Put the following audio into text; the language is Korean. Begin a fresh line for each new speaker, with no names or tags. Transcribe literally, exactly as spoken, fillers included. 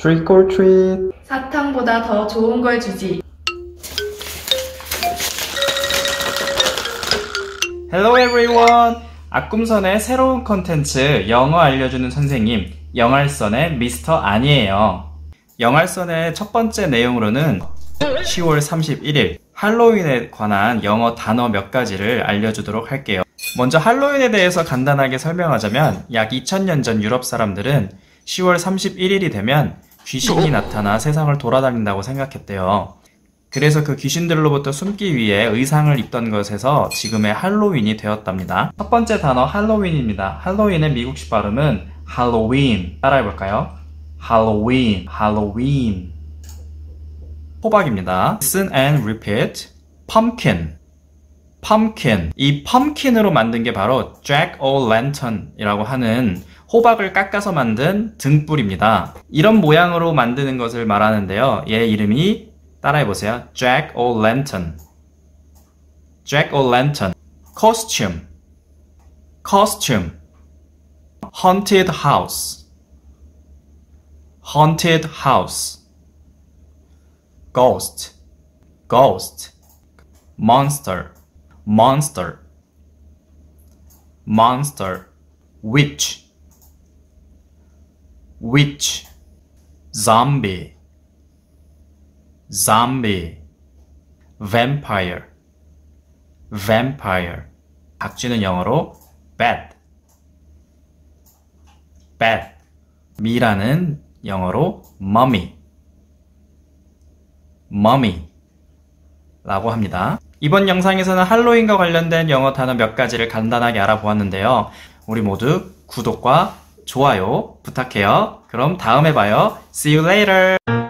Trick or treat.
사탕보다 더 좋은 걸 주지.
Hello everyone! 아꿈선의 새로운 컨텐츠 영어 알려주는 선생님 영알선의 미스터 안이에요. 영알선의 첫 번째 내용으로는 시월 삼십일일 할로윈에 관한 영어 단어 몇 가지를 알려주도록 할게요. 먼저 할로윈에 대해서 간단하게 설명하자면 약 이천 년 전 유럽 사람들은 시월 삼십일일이 되면 귀신이 나타나 세상을 돌아다닌다고 생각했대요. 그래서 그 귀신들로부터 숨기 위해 의상을 입던 것에서 지금의 할로윈이 되었답니다. 첫 번째 단어 할로윈입니다. 할로윈의 미국식 발음은 할로윈. 따라해볼까요? 할로윈, 할로윈. 호박입니다. Listen and repeat. pumpkin, pumpkin. 이 pumpkin으로 만든 게 바로 jack-o'-lantern이라고 하는 호박을 깎아서 만든 등불입니다. 이런 모양으로 만드는 것을 말하는데요. 얘 이름이 따라해보세요. jack-o'-lantern, jack-o'-lantern. costume, costume. haunted house, haunted house. ghost, ghost. monster, monster, monster. witch, witch. zombie, zombie. vampire, vampire. 박쥐는 영어로 bat, bat. 미라는 영어로 mummy, mummy 라고 합니다. 이번 영상에서는 할로윈과 관련된 영어 단어 몇 가지를 간단하게 알아보았는데요. 우리 모두 구독과 좋아요 부탁해요. 그럼 다음에 봐요. See you later!